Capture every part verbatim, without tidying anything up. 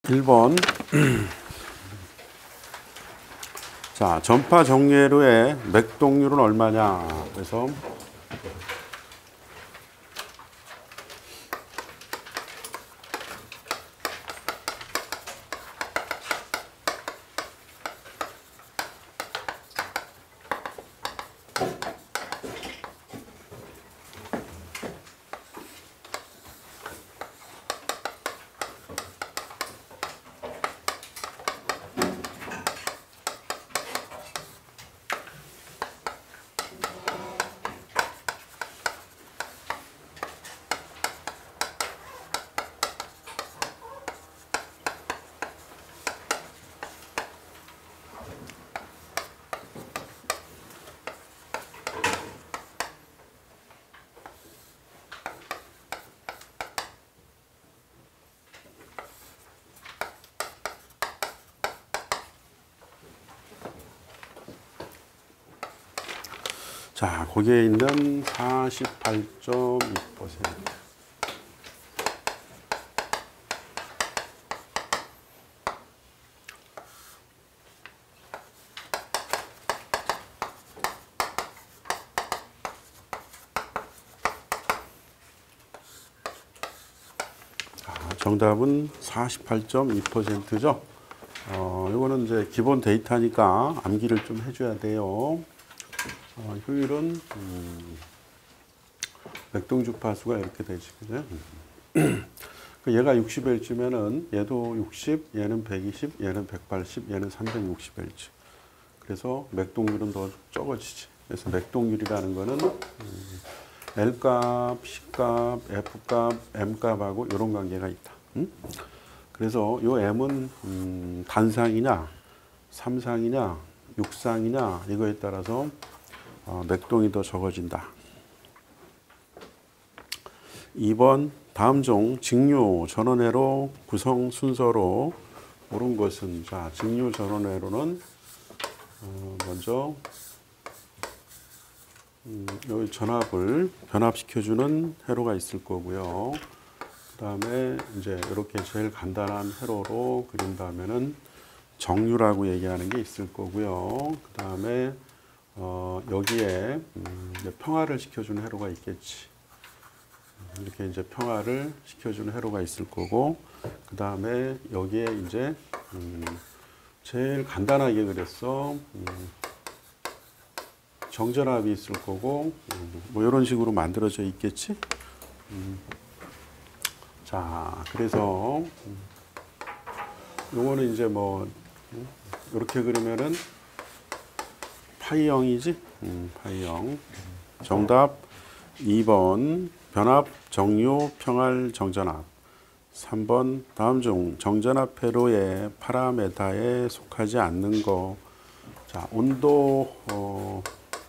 일 번. 자, 전파 정례로의 맥동률은 얼마냐? 그래서 자, 거기에 있는 사십팔 점 이 퍼센트. 정답은 사십팔 점 이 퍼센트죠. 어, 이거는 이제 기본 데이터니까 암기를 좀 해줘야 돼요. 어, 효율은 음, 맥동주파수가 이렇게 되지, 그죠? 얘가 육십 헬츠면은 얘도 육십, 얘는 백이십, 얘는 백팔십, 얘는 삼백육십 헬츠. 그래서 맥동률은 더 적어지지. 그래서 맥동률이라는 거는 음, L값, C값, F값, M값하고 이런 관계가 있다. 음? 그래서 요 M은 음, 단상이냐, 삼상이냐, 육상이냐 이거에 따라서 어, 맥동이 더 적어진다. 이 번 다음 중 직류 전원회로 구성 순서로 옳은 것은, 자, 직류 전원회로는 어, 먼저 음, 여기 전압을 변압시켜주는 회로가 있을 거고요. 그 다음에 이제 이렇게 제일 간단한 회로로 그린다면은 정류라고 얘기하는 게 있을 거고요. 그 다음에 어, 여기에 음, 이제 평화를 시켜주는 회로가 있겠지. 이렇게 이제 평화를 시켜주는 회로가 있을 거고, 그 다음에 여기에 이제 음, 제일 간단하게 그랬어. 음, 정전압이 있을 거고, 음, 뭐 이런 식으로 만들어져 있겠지. 음, 자, 그래서 음, 요거는 이제 뭐 음, 이렇게 그리면은 파이 영이지. 음, 파이 영. 정답 이 번 변압, 정류, 평활, 정전압. 삼 번 다음 중 정전압 회로의 파라메타에 속하지 않는 거. 자, 온도 어,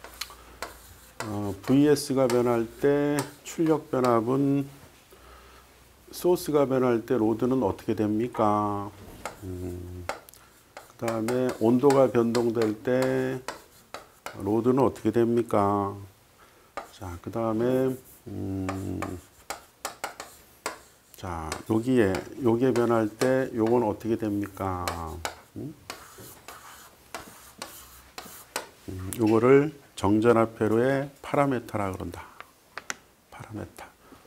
어, 브이에스가 변할 때 출력 변압은, 소스가 변할 때 로드는 어떻게 됩니까? 음, 그 다음에 온도가 변동될 때 로드는 어떻게 됩니까? 자, 그 다음에 음, 자, 여기에 요게 변할 때 요건 어떻게 됩니까? 음? 음, 요거를 정전압 회로의 파라메타라 그런다. 파라메타.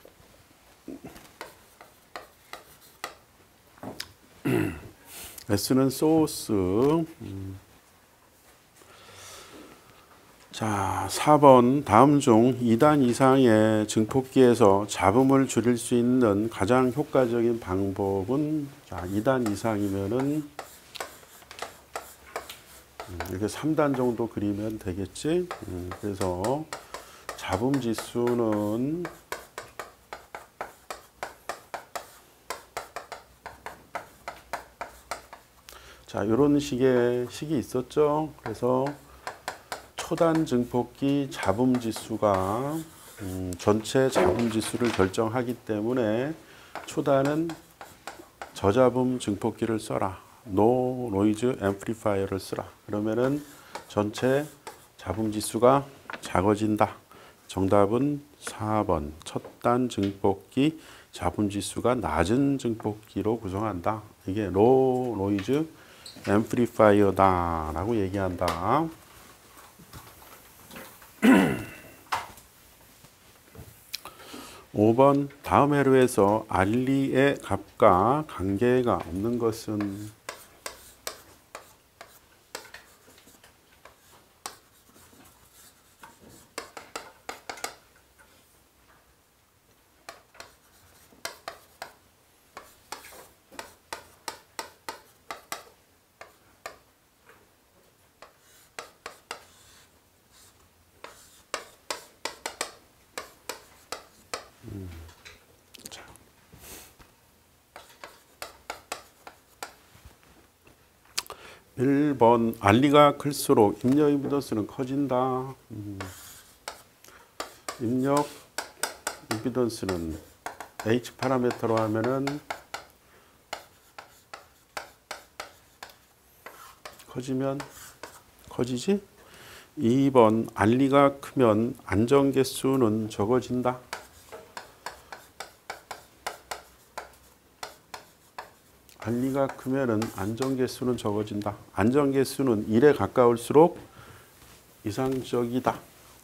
S는 소스. 음. 자, 사 번 다음 중 이 단 이상의 증폭기에서 잡음을 줄일 수 있는 가장 효과적인 방법은, 자, 이 단 이상이면은 이렇게 삼 단 정도 그리면 되겠지. 음, 그래서 잡음 지수는 자, 이런 식의 식이 있었죠. 그래서 초단 증폭기 잡음 지수가 음, 전체 잡음 지수를 결정하기 때문에 초단은 저잡음 증폭기를 써라. 노 노이즈 앰플리파이어를 쓰라. 그러면은 전체 잡음 지수가 작아진다. 정답은 사 번 첫 단 증폭기 잡음지수가 낮은 증폭기로 구성한다. 이게 로 노이즈 앰플리파이어다 라고 얘기한다. 오 번 다음 회로에서 알리의 값과 관계가 없는 것은 음, 자. 일 번 알리가 클수록 입력 임피던스는 커진다. 음. 입력 임피던스는 H 파라미터로 하면은 커지면 커지지? 이 번 알리가 크면 안정 개수는 적어진다. 알리가 크면은 안정 개수는 적어진다. 안정 개수는 일에 가까울수록 이상적이다.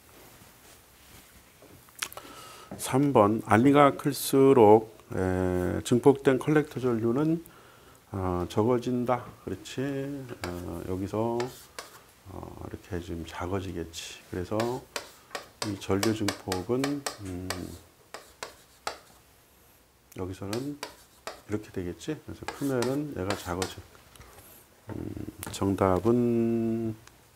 삼 번 알리가 클수록 에, 증폭된 컬렉터 전류는 어, 적어진다. 그렇지. 어, 여기서 어, 이렇게 좀 작아지겠지. 그래서 이 전류 증폭은 음, 여기서는 이렇게 되겠지. 그래서 크면은 얘가 작아져. 음, 정답은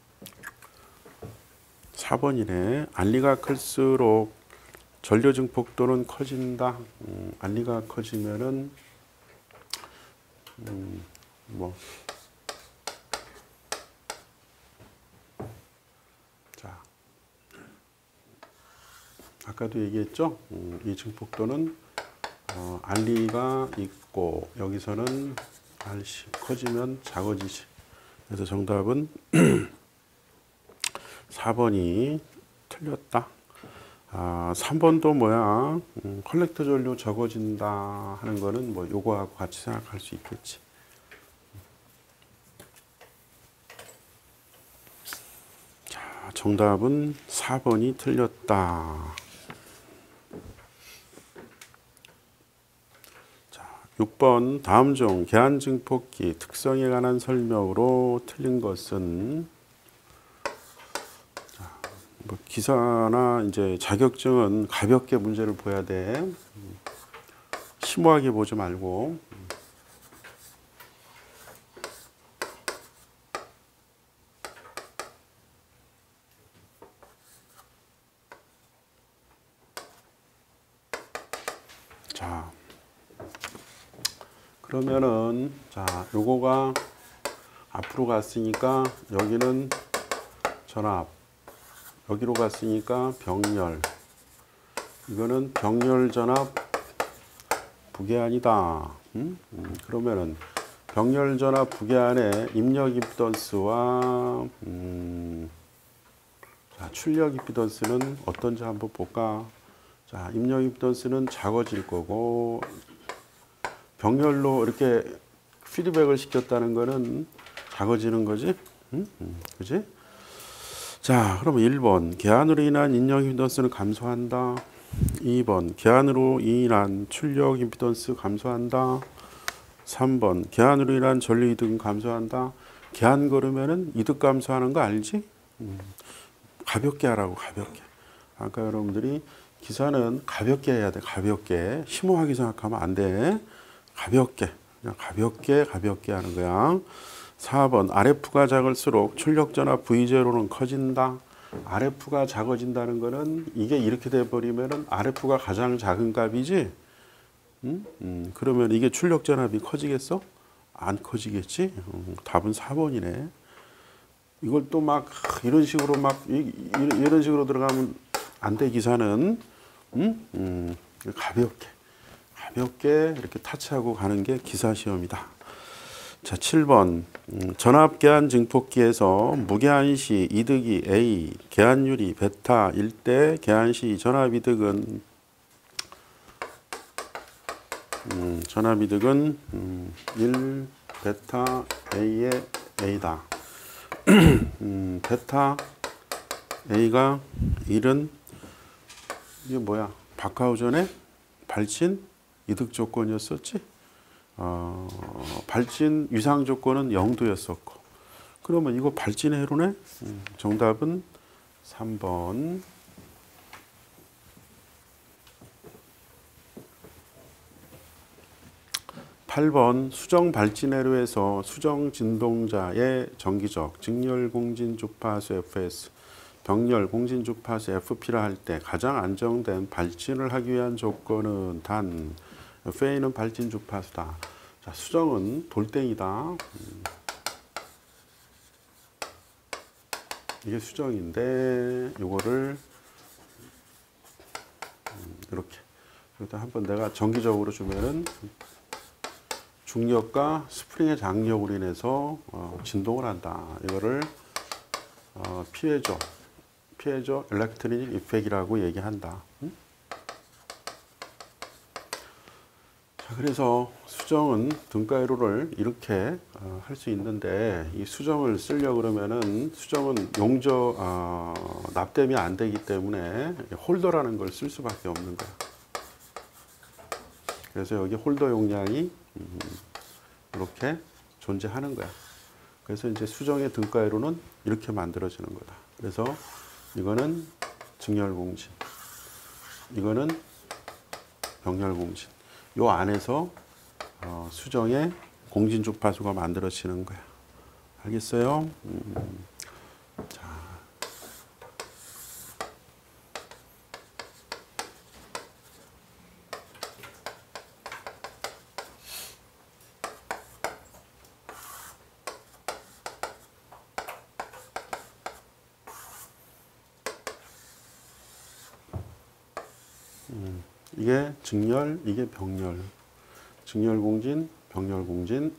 사 번이네. 알리가 클수록 전류 증폭도는 커진다. 음, 알리가 커지면은 음, 뭐 자, 아까도 얘기했죠. 음, 이 증폭도는 어, 알리가 있고 여기서는 알씨 커지면 작아지지. 그래서 정답은 사 번이 틀렸다. 아, 삼 번도 뭐야? 음, 컬렉터 전류 적어진다 하는 거는 뭐 요거하고 같이 생각할 수 있겠지. 자, 정답은 사 번이 틀렸다. 자, 육 번 다음 중 계한 증폭기 특성에 관한 설명으로 틀린 것은 뭐 기사나 이제 자격증은 가볍게 문제를 봐야 돼. 심오하게 보지 말고. 자, 그러면은 자, 요거가 앞으로 갔으니까 여기는 전압. 여기로 갔으니까 병렬. 이거는 병렬 전압 부계안이다. 음? 음, 그러면은 병렬 전압 부계안의 입력 임피던스와 음, 자, 출력 임피던스는 어떤지 한번 볼까? 자, 입력 임피던스는 작아질 거고 병렬로 이렇게 피드백을 시켰다는 거는 작아지는 거지? 음? 음, 그지? 자, 그러면 일 번 계한으로 인한 입력 임피던스는 감소한다. 이 번 계한으로 인한 출력 임피던스 감소한다. 삼 번 계한으로 인한 전류 이득은 감소한다. 계한 걸으면은 이득 감소하는 거 알지? 음, 가볍게 하라고. 가볍게. 아까 여러분들이 기사는 가볍게 해야 돼. 가볍게. 심오하게 생각하면 안 돼. 가볍게. 그냥 가볍게 가볍게 하는 거야. 사 번 알에프가 작을수록 출력 전압 브이 제로는 커진다. 알에프가 작아진다는 거는 이게 이렇게 돼 버리면은 알에프가 가장 작은 값이지. 음? 음, 그러면 이게 출력 전압이 커지겠어? 안 커지겠지. 음, 답은 사 번이네. 이걸 또 막 이런 식으로 막 이, 이런 식으로 들어가면 안 돼. 기사는 음? 음, 가볍게 가볍게 이렇게 타치하고 가는 게 기사 시험이다. 자, 칠 번 음, 전압 계한 증폭기에서 무계한 시 이득이 A, 계한율이 베타일 때 계한 시 전압 이득은 음, 전압이득은 음, 일 베타 A의 A다. 음, 베타 A가 일은 이게 뭐야? 바카우전의 발진 이득 조건이었었지? 어, 발진 위상 조건은 영도였었고. 그러면 이거 발진의 해로네? 음, 정답은 삼 번. 팔 번 수정 발진회로에서 수정 진동자의 정기적 직렬 공진 주파수 에프에스, 병렬 공진 주파수 에프피라 할 때 가장 안정된 발진을 하기 위한 조건은 단 Fa는 발진 주파수다. 자, 수정은 돌덩이다. 음. 이게 수정인데 이거를 음, 이렇게 일단 한번 내가 정기적으로 주면은 중력과 스프링의 장력으로 인해서 어, 진동을 한다. 이거를 어, 피에조, 피에조 엘렉트릭 이펙이라고 얘기한다. 응? 자, 그래서 수정은 등가이로를 이렇게 어, 할 수 있는데 이 수정을 쓰려고 그러면은 수정은 용저 어, 납땜이 안 되기 때문에 홀더라는 걸 쓸 수밖에 없는 거야. 그래서 여기 홀더 용량이 음, 이렇게 존재하는 거야. 그래서 이제 수정의 등가이로는 이렇게 만들어지는 거다. 그래서 이거는 직렬공진, 이거는 병렬공진. 요 안에서 어, 수정의 공진 주파수가 만들어지는 거야. 알겠어요? 음, 자. 음, 이게 직렬, 이게 병렬. 직렬공진, 병렬공진.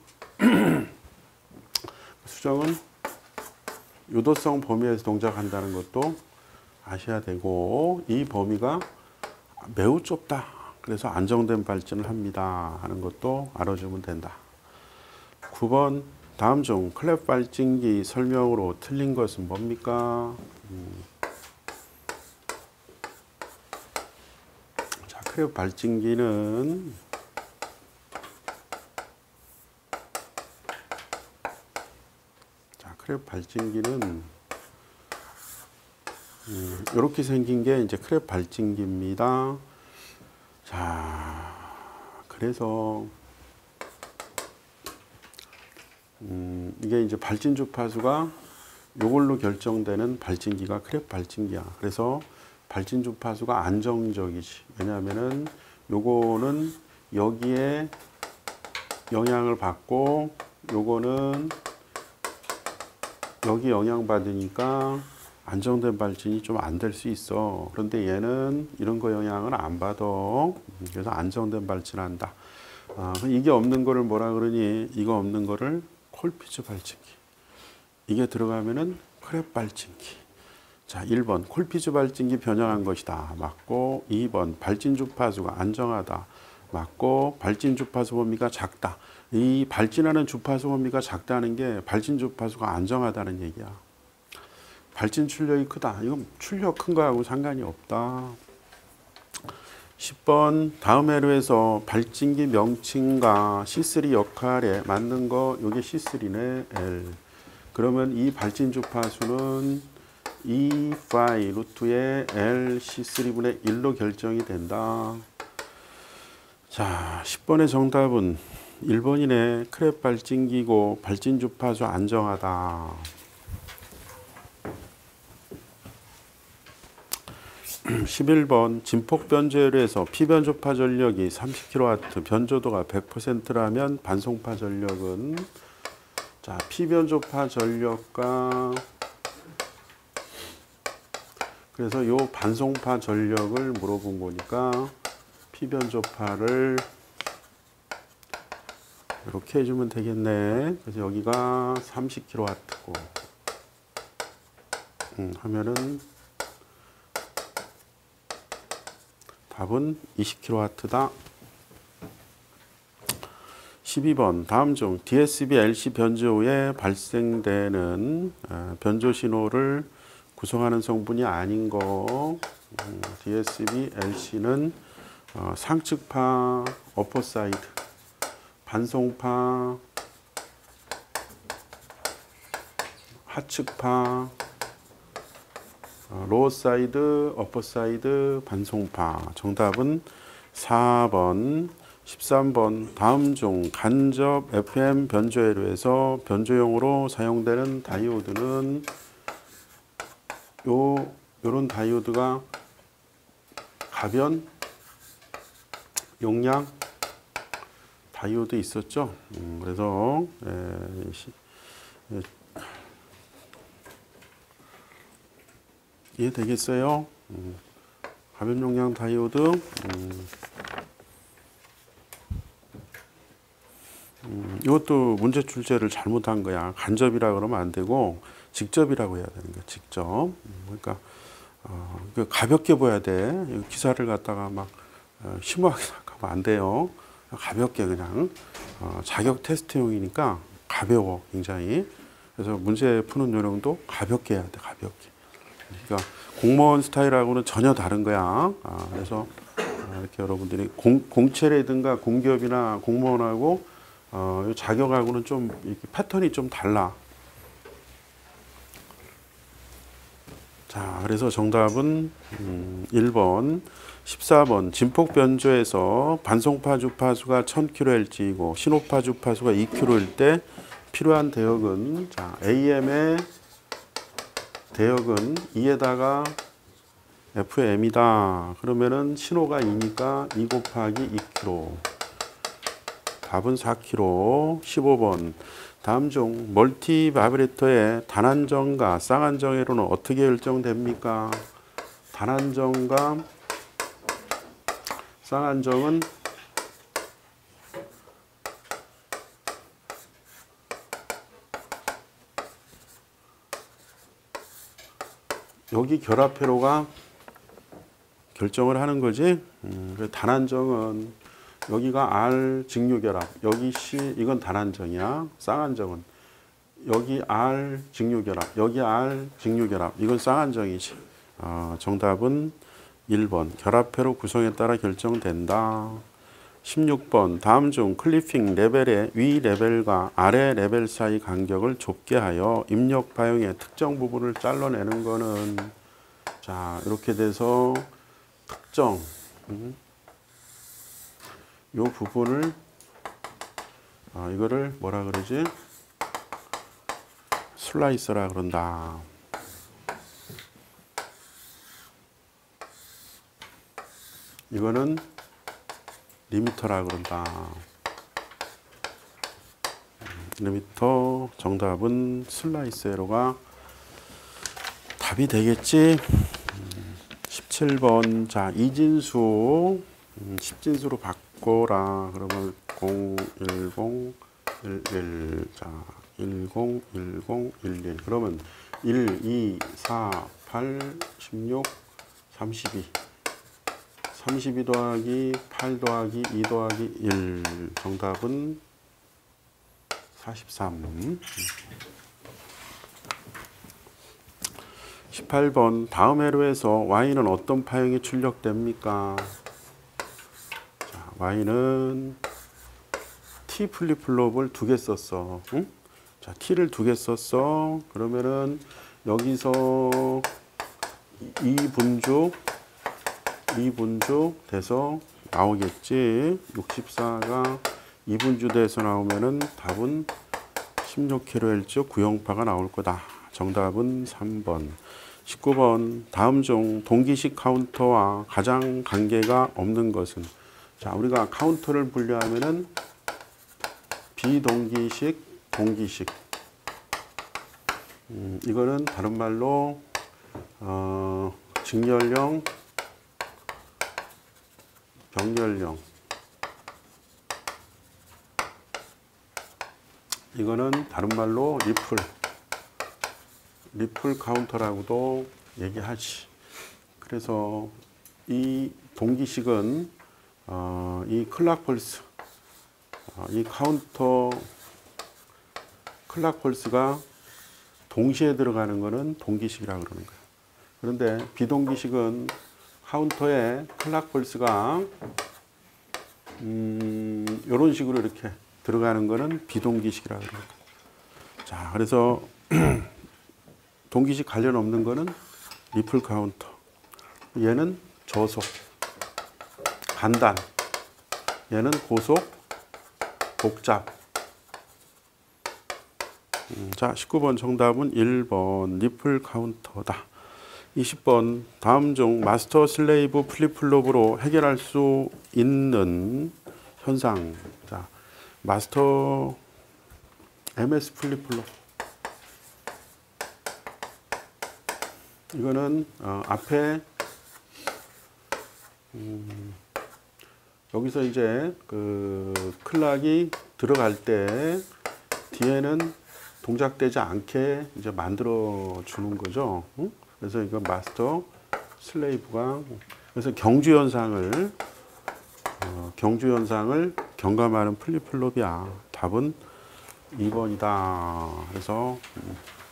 수정은 유도성 범위에서 동작한다는 것도 아셔야 되고, 이 범위가 매우 좁다. 그래서 안정된 발진을 합니다 하는 것도 알아주면 된다. 구 번 다음 중 클랩 발진기 설명으로 틀린 것은 뭡니까? 음. 자, 클랩 발진기는 자, 클랩 발진기는 음, 이렇게 생긴 게 이제 클랩 발진기입니다. 자, 그래서 음, 이게 이제 발진 주파수가 요걸로 결정되는 발진기가 클랩 발진기야. 그래서 발진 주파수가 안정적이지. 왜냐하면은 요거는 여기에 영향을 받고 요거는 여기 영향 받으니까 안정된 발진이 좀 안 될 수 있어. 그런데 얘는 이런 거 영향을 안 받아. 그래서 안정된 발진한다. 아, 이게 없는 거를 뭐라 그러니? 이거 없는 거를 콜피츠 발진기. 이게 들어가면은 클랩 발진기. 자, 일 번 콜피츠 발진기 변형한 것이다. 맞고, 이 번 발진 주파수가 안정하다. 맞고, 발진 주파수 범위가 작다. 이 발진하는 주파수 범위가 작다는 게 발진 주파수가 안정하다는 얘기야. 발진 출력이 크다. 이건 출력 큰 거하고 상관이 없다. 십 번 다음 회로에서 발진기 명칭과 씨 쓰리 역할에 맞는 거 요게 씨 쓰리네. L. 그러면 이 발진 주파수는 이 파이 루트의 L 씨 쓰리분의 일로 결정이 된다. 자, 십 번의 정답은 일 번이네. 클랩 발진기고 발진 주파수 안정하다. 십일 번 진폭 변조율에서 피변조파 전력이 삼십 킬로와트, 변조도가 백 퍼센트라면 반송파 전력은 자, 피변조파 전력과 그래서 요 반송파 전력을 물어본 거니까 피변조파를 이렇게 해주면 되겠네. 그래서 여기가 삼십 킬로와트고 음, 하면은 답은 이십 킬로와트다. 십이 번 다음 중 디에스비 엘씨 변조 후에 발생되는 변조 신호를 구성하는 성분이 아닌 거. 음, 디에스비 엘씨는 어, 상측파 어퍼사이드, 반송파 하측파, 어, 로어사이드, 어퍼사이드, 반송파. 정답은 사 번. 십삼 번 다음 중 간접 에프엠 변조회로에서 변조용으로 사용되는 다이오드는 요 요런 다이오드가 가변 용량 다이오드 있었죠. 음, 그래서 에, 시, 에, 이해되겠어요? 음, 가변 용량 다이오드. 음, 음, 이것도 문제 출제를 잘못한 거야. 간접이라 그러면 안 되고 직접이라고 해야 되는 거야. 직접. 음, 그러니까 어, 가볍게 보여야 돼. 기사를 갖다가 막 어, 심오하게 생각하면 안 돼요. 가볍게 그냥 어, 자격 테스트용이니까 가벼워 굉장히. 그래서 문제 푸는 요령도 가볍게 해야 돼. 가볍게. 그러니까 공무원 스타일하고는 전혀 다른 거야. 아, 그래서 이렇게 여러분들이 공, 공채라든가 공기업이나 공무원하고 어, 자격하고는 좀 이렇게 패턴이 좀 달라. 자, 그래서 정답은 음, 일 번, 십사 번 진폭 변조에서 반송파 주파수가 천 킬로헤르츠이고 신호파 주파수가 이 킬로헤르츠일 때 필요한 대역은 자, 에이엠의 대역은 이에다가 에프엠이다. 그러면은 신호가 이니까 이 곱하기 이 킬로헤르츠. 답은 사 킬로그램. 십오 번 다음 중 멀티 바이브레이터의 단안정과 쌍안정회로는 어떻게 결정됩니까? 단안정과 쌍안정은 여기 결합회로가 결정을 하는 거지. 음, 단안정은 여기가 R 직류결합, 여기 C 이건 단안정이야. 쌍안정은 여기 R 직류결합, 여기 R 직류결합 이건 쌍안정이지. 어, 정답은 일 번 결합회로 구성에 따라 결정된다. 십육 번 다음 중 클리핑 레벨의 위 레벨과 아래 레벨 사이 간격을 좁게 하여 입력 파형의 특정 부분을 잘라내는 거는 자 이렇게 돼서 특정 음. 요 부분을 아, 이거를 뭐라 그러지? 슬라이서라 그런다. 이거는 리미터라 그런다. 리미터 정답은 슬라이서로가 답이 되겠지. 십칠 번 자 이진수 음, 십진수로 바꿔라. 그러면 공, 일, 일, 일, 자, 일, 공, 일, 공, 일, 일. 그러면 일, 이, 사, 팔, 십육, 삼십이. 삼십이 더하기 팔 더하기 이 더하기 일. 정답은 사십삼. 십팔 번 다음 회로에서 Y는 어떤 파형이 출력됩니까? 자, Y는 T 플립플롭을 두 개 썼어. 응? 자, T를 두 개 썼어. 그러면은 여기서 이 분주 이 분주 돼서 나오겠지. 육십사가 이 분주 돼서 나오면은 답은 십육 킬로헤르츠 구형파가 나올 거다. 정답은 삼 번. 십구 번 다음 중 동기식 카운터와 가장 관계가 없는 것은 자 우리가 카운터를 분류하면은 비동기식, 동기식. 음, 이거는 다른 말로 어, 직렬형, 병렬형. 이거는 다른 말로 리플. 리플 카운터라고도 얘기하지. 그래서 이 동기식은 어, 이 클락 펄스 이 카운터 클락 펄스가 동시에 들어가는 것은 동기식이라고 그러는 거예요. 그런데 비동기식은 카운터에 클락 펄스가 음, 이런 식으로 이렇게 들어가는 것은 비동기식이라고 그래요. 자, 그래서 동기식 관련 없는 거는 리플 카운터. 얘는 저속, 간단. 얘는 고속, 복잡. 음, 자, 십구 번 정답은 일 번 리플 카운터다. 이십 번 다음 중 마스터 슬레이브 플립플롭으로 해결할 수 있는 현상. 자, 마스터 엠에스 플립플롭. 이거는 어, 앞에 음, 여기서 이제 그 클락이 들어갈 때 뒤에는 동작되지 않게 이제 만들어 주는 거죠. 응? 그래서 이거 마스터 슬레이브가 그래서 경주 현상을 어, 경주 현상을 경감하는 플립플롭이야. 답은 이 번이다. 그래서 음,